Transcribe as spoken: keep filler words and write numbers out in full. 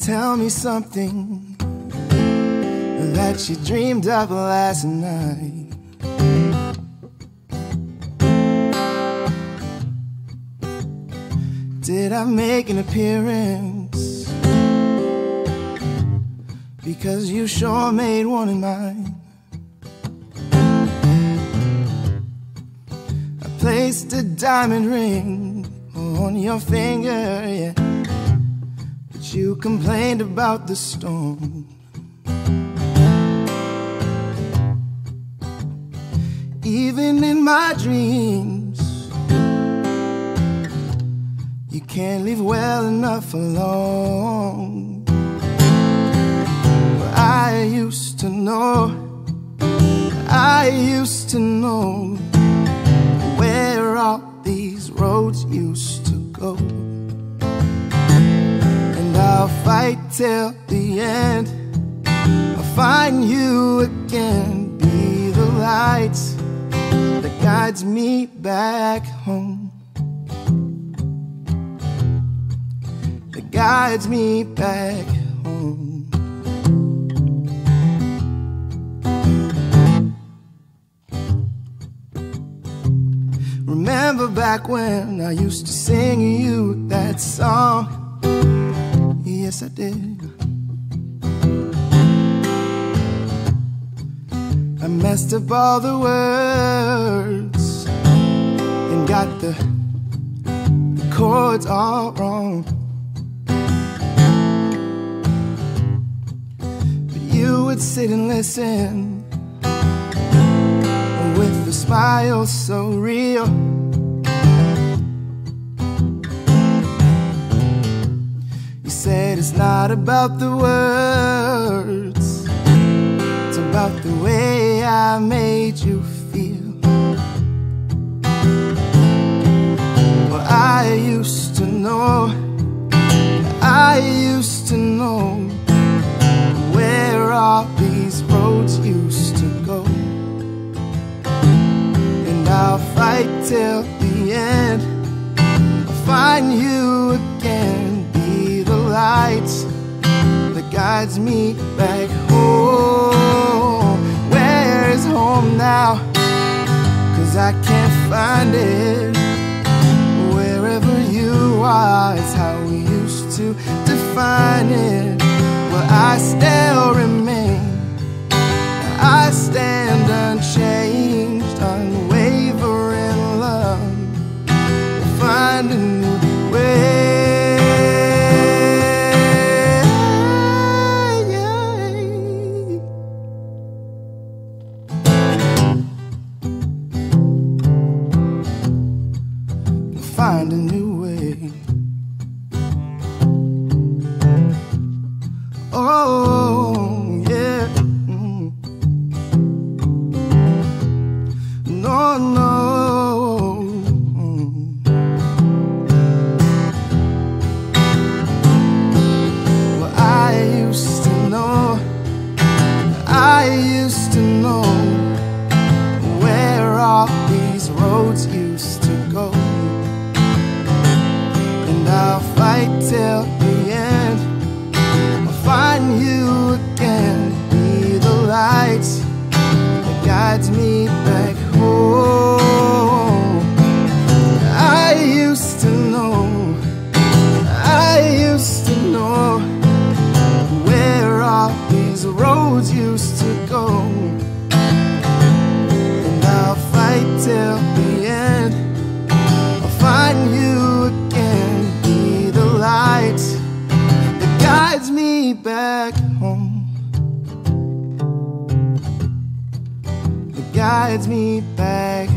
Tell me something that you dreamed of last night. Did I make an appearance? Because you sure made one in mine. I placed a diamond ring on your finger, yeah, but you complained about the stone. Even in my dreams, you can't leave well enough alone. But I used to know, I used to know where all these roads used to go. And I'll fight till the end, I'll find you again. Be the light that guides me back home, that guides me back home. Remember back when I used to sing you that song? Yes, I did. I messed up all the words and got the, the chords all wrong. But you would sit and listen with a smile so real. You said it's not about the words, it's about the way I made you feel. Well, I used to know, I used to know where all these roads used to go. And I'll fight till the end, I'll find you again. Be the light that guides me back home. Where is home now? 'Cause I can't find it. Wherever you are is how we used to define it. Well, I still remain, I stand unchanged, unwavering love. We'll find a new way. Find a new way. Oh, yeah. Mm. No, no. Mm. Well, I used to know, I used to know where all these roads used to go. I'll fight till the end, I'll find you again. Be the light that guides me back home. I used to know, I used to know where all these roads used to go. And I'll fight till the end, I'll find you again. Light that guides me back home, that guides me back